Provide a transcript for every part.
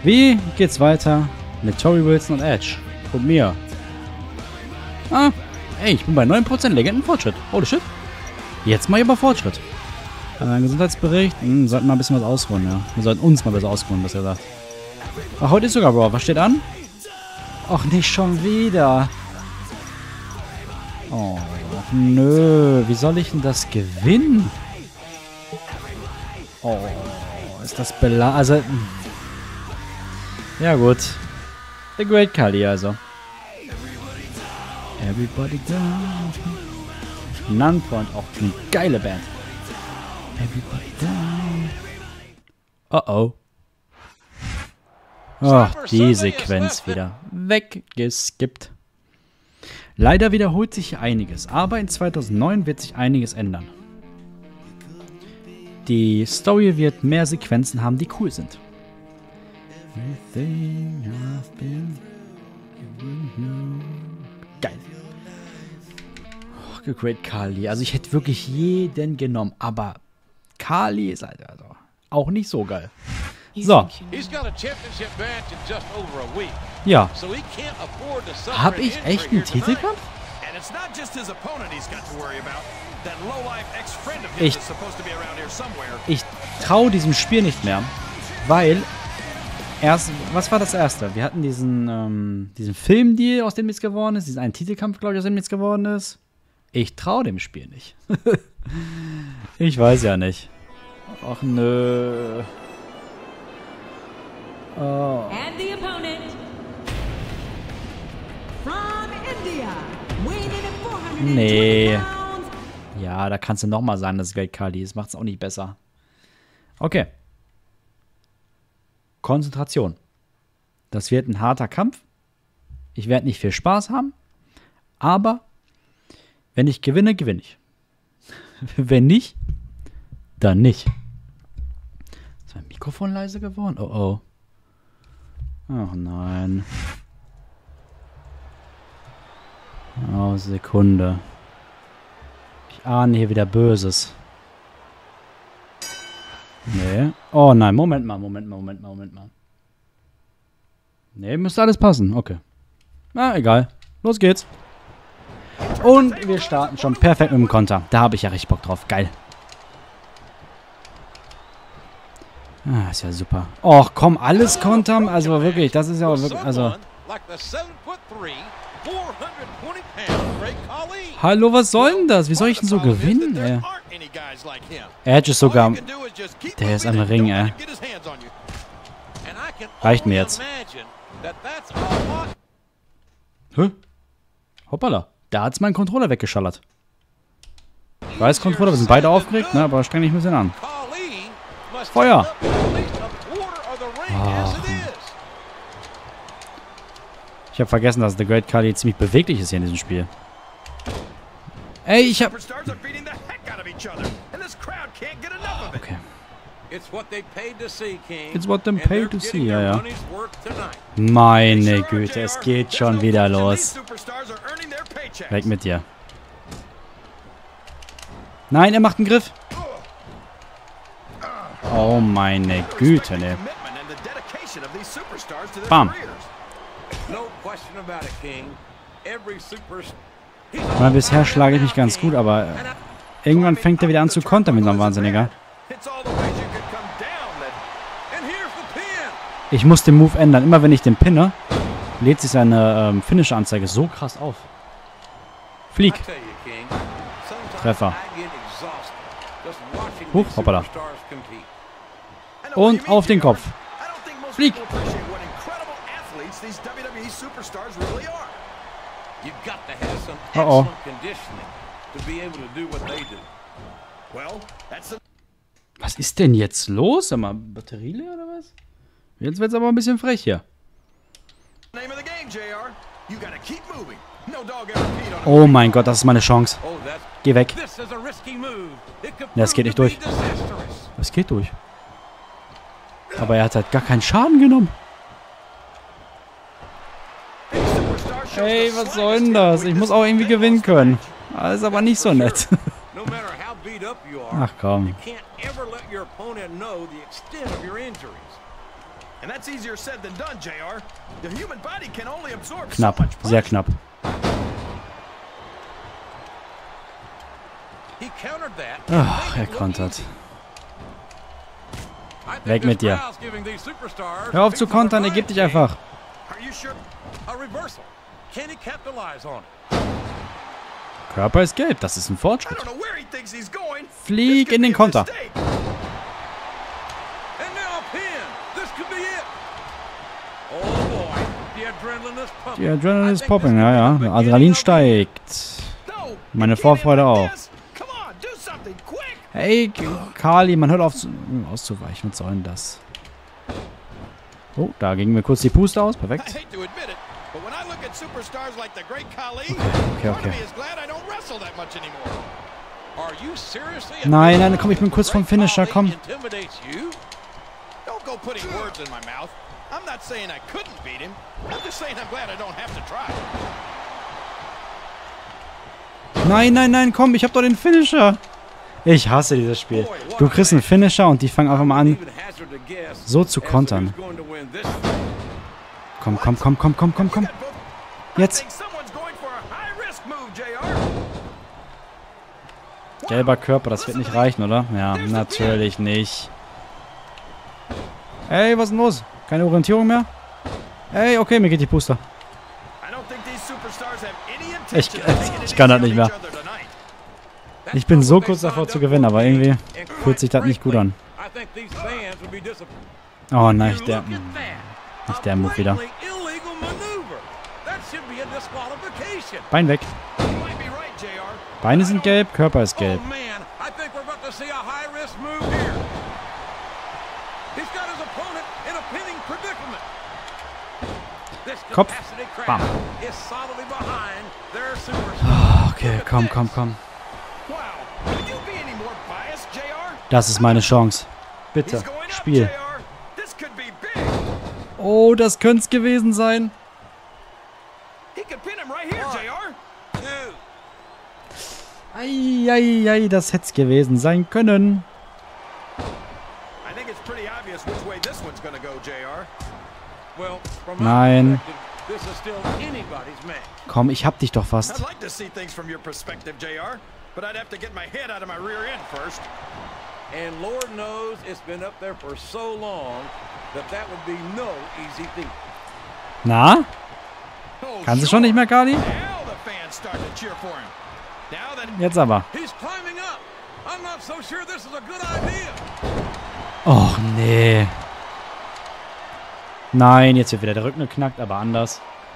Wie geht's weiter mit Tori Wilson und Edge? Und mir. Ah, ey, ich bin bei 9% Legendenfortschritt. Holy shit. Jetzt mal über Fortschritt. Gesundheitsbericht. Sollten mal ein bisschen was ausruhen, ja. Wir sollten uns mal besser ausruhen, was er sagt. Ach, heute ist sogar Raw. Was steht an? Ach, nicht schon wieder. Oh, nö. Wie soll ich denn das gewinnen? Oh, ist das also... Ja, gut. The Great Khali, also. Everybody down. Nunpoint, auch eine geile Band. Everybody down. Oh. Oh, die Sequenz wieder weggeskippt. Leider wiederholt sich hier einiges, aber in 2009 wird sich einiges ändern. Die Story wird mehr Sequenzen haben, die cool sind. Geil. Oh, Great Khali. Also ich hätte wirklich jeden genommen, aber Khali ist halt also auch nicht so geil. So. Ja. Hab ich echt einen Titelkampf? Ich traue diesem Spiel nicht mehr, weil was war das erste? Wir hatten diesen Filmdeal, aus dem jetzt geworden ist, diesen einen Titelkampf, glaube ich, aus dem jetzt geworden ist. Ich traue dem Spiel nicht. Ich weiß ja nicht. Ach nö. Oh. And the opponent from India, weighing in at 420 Nee. pounds. Ja, da kannst du nochmal sagen, dass es Great Khali ist. Macht's auch nicht besser. Okay. Konzentration. Das wird ein harter Kampf. Ich werde nicht viel Spaß haben. Aber wenn ich gewinne, gewinne ich. Wenn nicht, dann nicht. Ist mein Mikrofon leise geworden? Oh oh. Ach nein. Oh, Sekunde. Ich ahne hier wieder Böses. Nee. Oh nein, Moment mal. Nee, müsste alles passen. Okay. Na, egal. Los geht's. Und wir starten schon perfekt mit dem Konter. Da habe ich ja richtig Bock drauf. Geil. Ah, ist ja super. Och, komm, alles kontern. Also wirklich, das ist ja auch wirklich, also... Hallo, was soll denn das? Wie soll ich denn so gewinnen, ey? Edge ist sogar... Der ist am Ring, ey. Reicht mir jetzt. Hä? Hoppala. Da hat's meinen Controller weggeschallert. Ich weiß, Controller, wir sind beide aufgeregt, ne? Aber streng dich ein bisschen an. Feuer! Oh. Ich habe vergessen, dass The Great Khali ziemlich beweglich ist hier in diesem Spiel. Ey, ich hab... Okay. It's what they paid to see, ja. Meine Güte, es geht schon wieder los. Weg mit dir. Nein, er macht einen Griff. Oh meine Güte, ne. Bam. Mal bisher schlage ich mich ganz gut, aber irgendwann fängt er wieder an zu kontern mit so einem Wahnsinniger. Ich muss den Move ändern. Immer wenn ich den pinne, lädt sich seine Finish-Anzeige so krass auf. Flieg. Treffer. Huch, hoppala. Und auf den Kopf. Flieg. Oh oh. Was ist denn jetzt los? Sag mal, Batterie leer oder was? Jetzt wird's aber ein bisschen frech hier. Oh mein Gott, das ist meine Chance. Geh weg. Das geht nicht durch. Das geht durch. Aber er hat halt gar keinen Schaden genommen. Ey, was soll denn das? Ich muss auch irgendwie gewinnen können. Das ist aber nicht so nett. Ach komm. Knapp, sehr knapp. Ach, er kontert. Weg mit dir. Hör auf zu kontern, er gibt dich einfach. Körper ist gelb, das ist ein Fortschritt. Flieg in den Konter. Die Adrenalin ist popping, ja. Adrenalin steigt. Meine Vorfreude auch. Hey, Kali, man hört auf auszuweichen. Was soll denn das? Oh, da gingen mir kurz die Puste aus. Perfekt. Okay. Nein, nein, komm, ich bin kurz vom Finisher, komm. Nein, nein, nein, komm, ich hab doch den Finisher. Ich hasse dieses Spiel. Du kriegst einen Finisher und die fangen einfach mal an, so zu kontern. Komm. Jetzt. Gelber Körper, das wird nicht reichen, oder? Ja, natürlich nicht. Ey, was ist denn los? Keine Orientierung mehr? Ey, okay, mir geht die Puster. Ich kann das nicht mehr. Ich bin so kurz davor zu gewinnen, aber irgendwie fühlt sich das nicht gut an. Oh nein, nicht der Move wieder. Bein weg. Beine sind gelb, Körper ist gelb. Kopf. Bam. Oh, okay, komm. Das ist meine Chance. Bitte, Spiel. Oh, das könnte es gewesen sein. Eieiei, das hätte es gewesen sein können. Nein. Komm, ich hab dich doch fast. Na? Kannst du schon nicht mehr, Kali? Jetzt aber. Och, nee. Nein, jetzt wird wieder der Rücken geknackt, aber anders.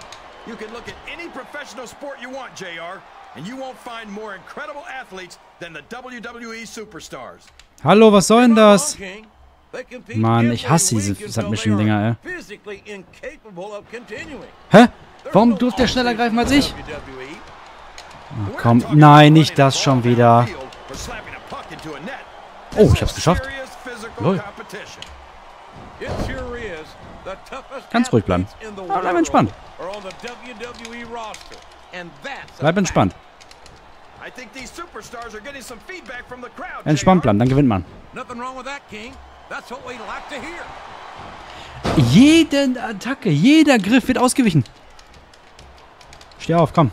Hallo, was soll denn das? Mann, ich hasse diese Submission-Dinger, ey. Hä? Warum durfte der schneller greifen als ich? Oh, komm, nein, nicht das schon wieder. Oh, ich hab's geschafft. Lol. Ganz ruhig bleiben. Aber bleib entspannt. Bleib entspannt. Entspannt bleiben, dann gewinnt man. Jede Attacke, jeder Griff wird ausgewichen. Steh auf, komm.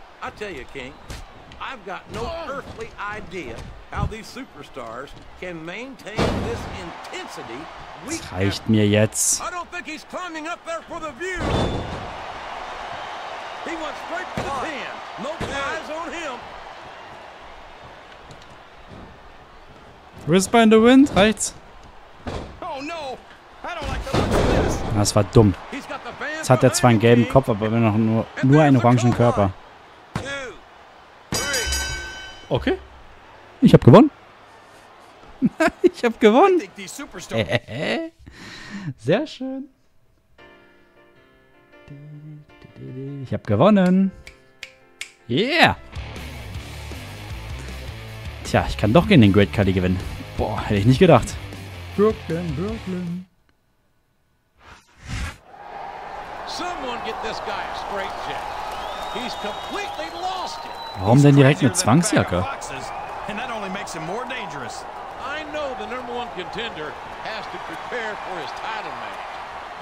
Das reicht mir jetzt. Whisper in the Wind, reicht's? Das war dumm. Jetzt hat er zwar einen gelben Kopf, aber noch nur einen orangen Körper. Okay. Ich habe gewonnen. Ich habe gewonnen. Sehr schön. Ich habe gewonnen. Yeah. Tja, ich kann doch gegen den Great Kali gewinnen. Boah, hätte ich nicht gedacht. Brooklyn. Warum denn direkt eine Zwangsjacke?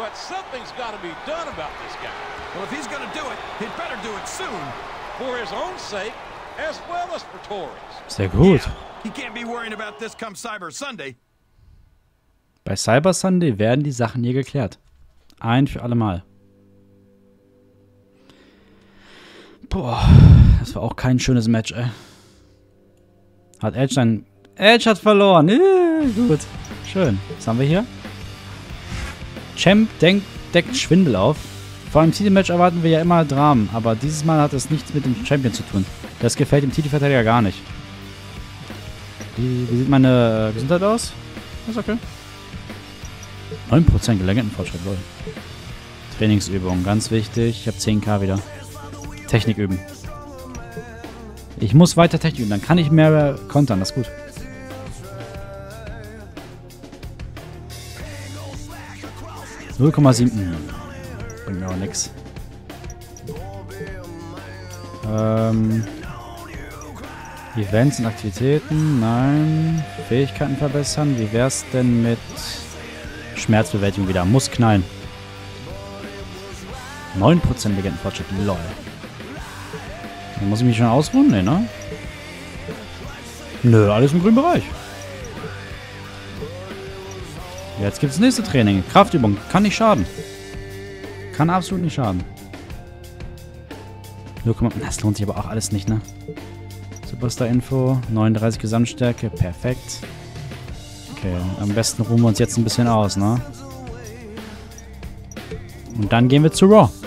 but something's got to be done about this guy. Well, if he's going to do it, he'd better do it soon. For his own sake, as well as for Tori's. Sehr gut. He can't be worrying about this come Cyber Sunday. Bei Cyber Sunday werden die Sachen hier geklärt. Ein für alle Mal. Boah, das war auch kein schönes Match, ey. Hat Edge dann... Edge hat verloren. Gut. Schön. Was haben wir hier? Champ deckt Schwindel auf. Vor einem Titelmatch erwarten wir ja immer Dramen, aber dieses Mal hat es nichts mit dem Champion zu tun. Das gefällt dem Titelverteidiger gar nicht. Wie sieht meine Gesundheit aus? Ist okay. 9% Gelegenheitenfortschritt, lol. Trainingsübung, ganz wichtig. Ich habe 10k wieder. Technik üben. Ich muss weiter Technik üben, dann kann ich mehr kontern, das ist gut. $0,7. Bringt mir auch nix. Events und Aktivitäten, nein. Fähigkeiten verbessern. Wie wär's denn mit Schmerzbewältigung wieder? Muss knallen. 9% Legendenfortschritt, lol. Dann muss ich mich schon ausruhen? Nee, ne? Nö, alles im grünen Bereich. Jetzt gibt's das nächste Training. Kraftübung. Kann nicht schaden. Kann absolut nicht schaden. Das lohnt sich aber auch alles nicht, ne? Superstar-Info. 39 Gesamtstärke. Perfekt. Okay, am besten ruhen wir uns jetzt ein bisschen aus, ne? Und dann gehen wir zu Raw.